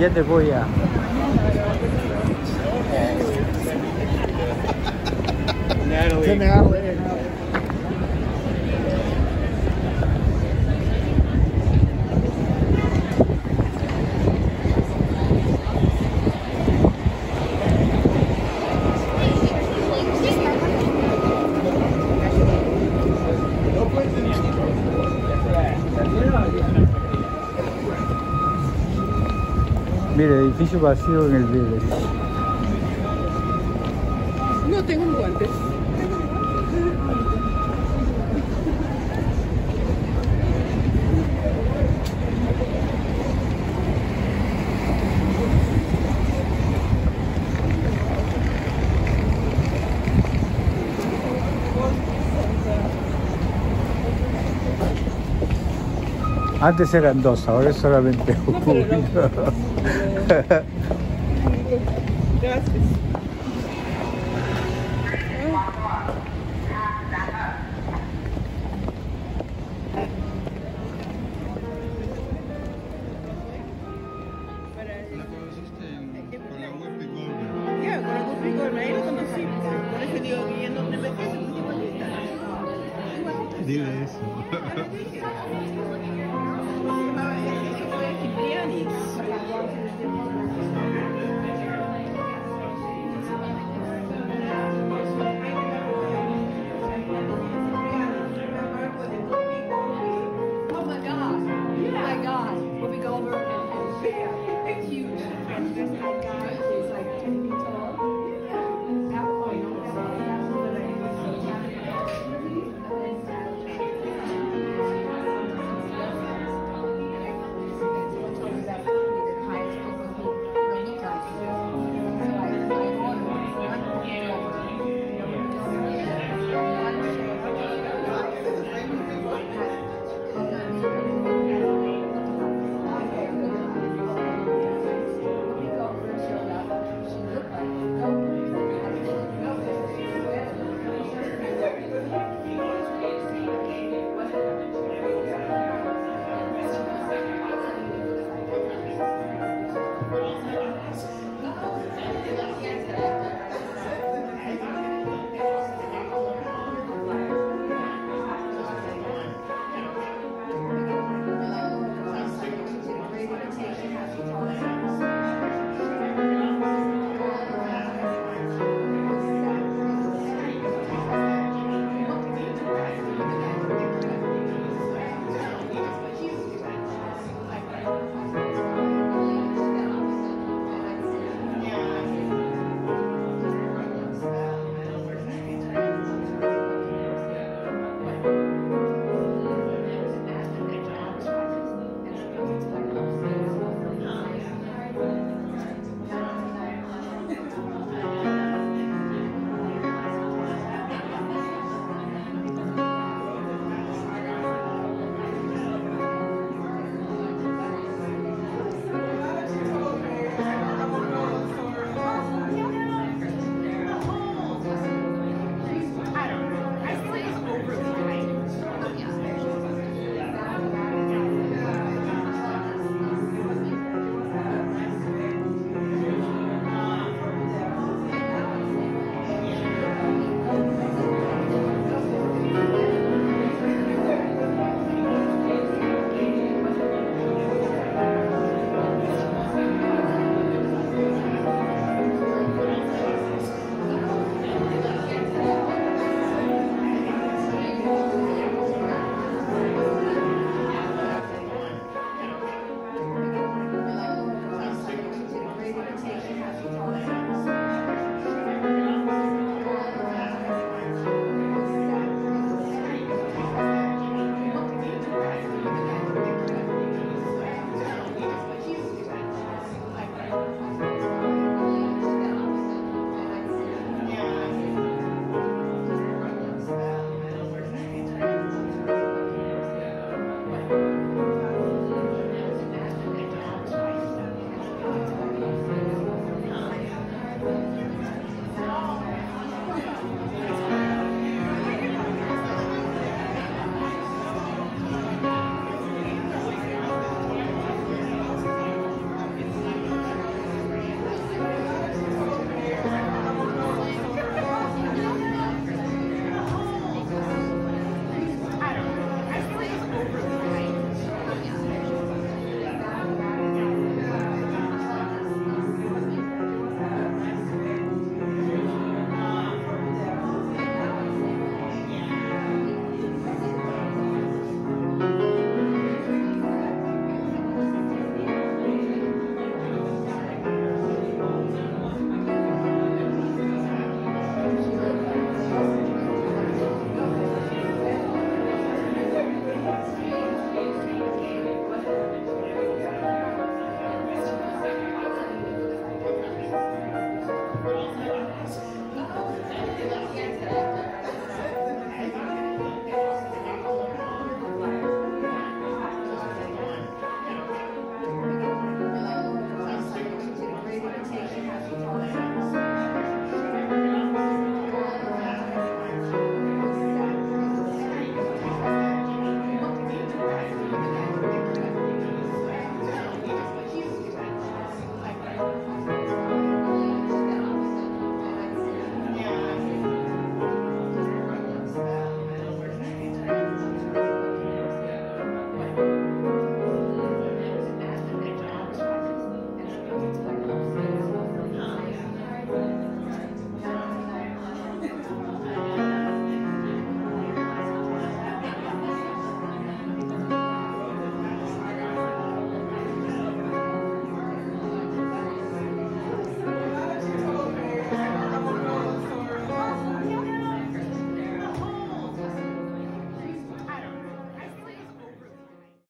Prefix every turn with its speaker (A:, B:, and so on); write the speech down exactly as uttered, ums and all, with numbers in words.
A: ya te voy a...
B: Natalie. Natalie.
A: Mira, edificio vacío en el Village.
B: No tengo un guante.
A: Antes eran dos, ahora es solamente uno.
B: No, pero no. Gracias.
C: ¿La conociste con la web Vic Ingram?
B: Ya, con la web Vic Ingram, ahí lo conocí. Por eso digo que ya no te metes en un igualita.
C: Dile eso.
D: Oh my God! Oh my God! Will we go over? It's huge. It's like ten feet tall. That point,